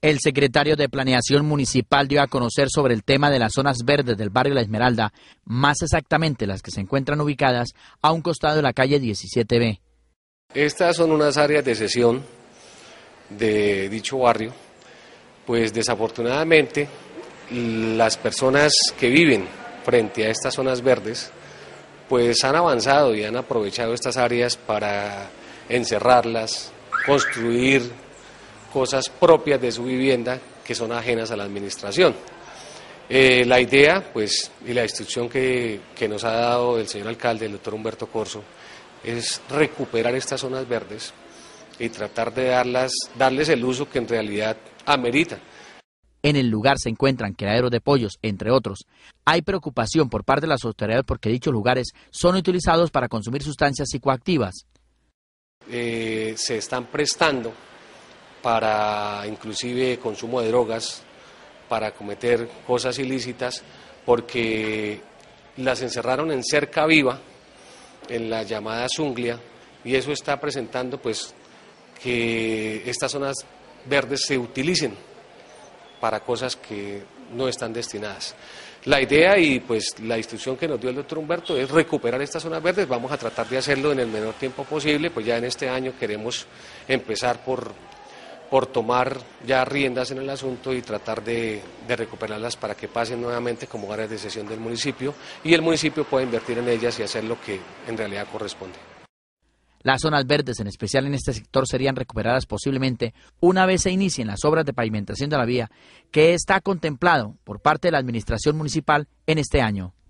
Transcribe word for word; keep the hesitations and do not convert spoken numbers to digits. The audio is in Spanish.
El secretario de Planeación Municipal dio a conocer sobre el tema de las zonas verdes del barrio La Esmeralda, más exactamente las que se encuentran ubicadas a un costado de la calle diecisiete B. Estas son unas áreas de cesión de dicho barrio, pues desafortunadamente las personas que viven frente a estas zonas verdes pues han avanzado y han aprovechado estas áreas para encerrarlas, construir cosas propias de su vivienda que son ajenas a la administración. Eh, la idea, pues, y la instrucción que, que nos ha dado el señor alcalde, el doctor Humberto Corzo, es recuperar estas zonas verdes y tratar de darlas, darles el uso que en realidad amerita. En el lugar se encuentran criaderos de pollos, entre otros. Hay preocupación por parte de las autoridades porque dichos lugares son utilizados para consumir sustancias psicoactivas. Eh, se están prestando para inclusive consumo de drogas, para cometer cosas ilícitas, porque las encerraron en cerca viva, en la llamada Zunglia, y eso está presentando pues que estas zonas verdes se utilicen para cosas que no están destinadas. La idea y pues la instrucción que nos dio el doctor Humberto es recuperar estas zonas verdes. Vamos a tratar de hacerlo en el menor tiempo posible, pues ya en este año queremos empezar por, por tomar ya riendas en el asunto y tratar de, de recuperarlas para que pasen nuevamente como áreas de cesión del municipio y el municipio pueda invertir en ellas y hacer lo que en realidad corresponde. Las zonas verdes, en especial en este sector, serían recuperadas posiblemente una vez se inicien las obras de pavimentación de la vía, que está contemplado por parte de la administración municipal en este año.